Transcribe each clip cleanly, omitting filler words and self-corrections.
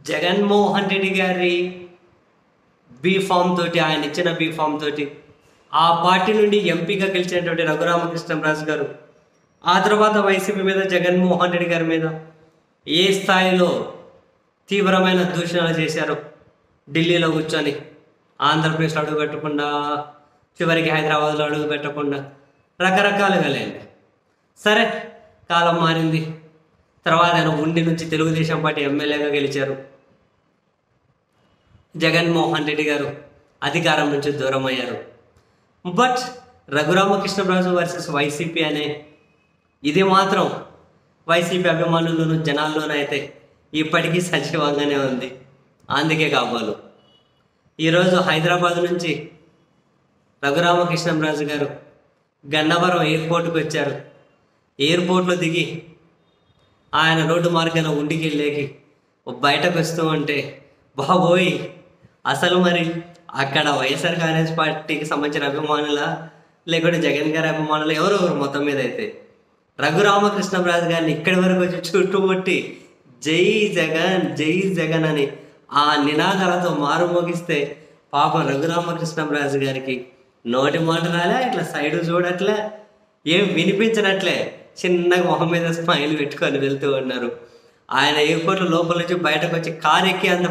జగన్మోహన్ రెడ్డి గారి బీఫామ్ తోటి, ఆయన ఇచ్చిన బీఫామ్ తోటి ఆ పార్టీ నుండి ఎంపీగా గెలిచినటువంటి రఘురామకృష్ణంరాజు గారు ఆ తర్వాత వైసీపీ మీద, జగన్మోహన్ రెడ్డి గారి మీద ఏ స్థాయిలో తీవ్రమైన దూషణలు చేశారు. ఢిల్లీలో కూర్చొని ఆంధ్రప్రదేశ్లో అడుగు పెట్టకుండా, చివరికి హైదరాబాద్లో అడుగు పెట్టకుండా రకరకాలుగా లేండి. సరే, కాలం మారింది. తర్వాత ఆయన ఉండి నుంచి తెలుగుదేశం పార్టీ ఎమ్మెల్యేగా గెలిచారు. జగన్మోహన్ రెడ్డి గారు అధికారం నుంచి దూరం అయ్యారు. బట్ రఘురామకృష్ణరాజు వర్సెస్ వైసీపీ అనే ఇది మాత్రం వైసీపీ అభిమానులను, జనాల్లోనైతే ఇప్పటికీ సజీవంగానే ఉంది. అందుకే కాబోలు ఈరోజు హైదరాబాద్ నుంచి రఘురామకృష్ణరాజు గారు గన్నవరం ఎయిర్పోర్ట్కి వచ్చారు. ఎయిర్పోర్ట్లో దిగి ఆయన రోడ్డు మార్గాన ఉండికెళ్ళేకి బయటకు వస్తూ ఉంటే, బాబోయ్, అసలు మరి అక్కడ వైఎస్ఆర్ కాంగ్రెస్ పార్టీకి సంబంధించిన అభిమానుల, లేకుంటే జగన్ గారి అభిమానులు ఎవరెవరు మొత్తం మీద అయితే రఘురామకృష్ణరాజు గారిని ఇక్కడి వరకు వచ్చి చుట్టుముట్టి జై జగన్, జై జగన్ అని ఆ నినాదాలతో మారుమోగిస్తే పాపం రఘురామకృష్ణరాజు గారికి నోటి మాట రాలే, ఇట్లా సైడు చూడట్లే, ఏం వినిపించినట్లే చిన్నగా మొహం మీద స్మైల్ పెట్టుకొని వెళ్తూ ఉన్నారు. ఆయన ఎయిర్పోర్ట్ లోపల నుంచి బయటకు వచ్చి కారు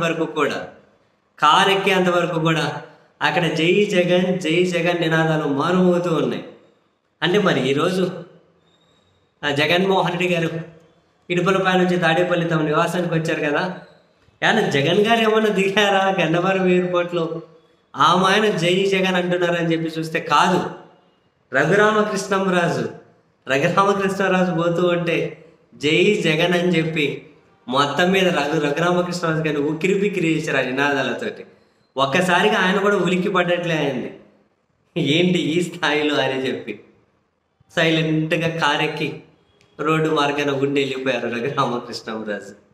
ఎక్కేంతవరకు కూడా అక్కడ జై జగన్, జై జగన్ నినాదాలు మారుమోగుతూ ఉన్నాయి. అంటే మరి ఈరోజు జగన్మోహన్ రెడ్డి గారు ఇడుపులపై నుంచి తాడేపల్లి తమ నివాసానికి వచ్చారు కదా, కానీ జగన్ గారు ఏమన్నా దిగారా గన్నవరం ఎయిర్పోర్ట్లో? ఆయన జై జగన్ అంటున్నారని చెప్పి చూస్తే కాదు, రఘురామకృష్ణరాజు పోతూ ఉంటే జై జగన్ అని చెప్పి మొత్తం మీద రఘురామకృష్ణరాజు గారిని ఉక్కిరి బిక్కిరి చేశారు ఆ నినాదాలతోటి. ఒక్కసారిగా ఆయన కూడా ఉలిక్కి పడ్డట్లే అయింది. ఏంటి ఈ స్థాయిలో అని చెప్పి సైలెంట్గా కారెక్కి రోడ్డు మార్గాన గుండె వెళ్ళిపోయారు రఘురామకృష్ణరాజు.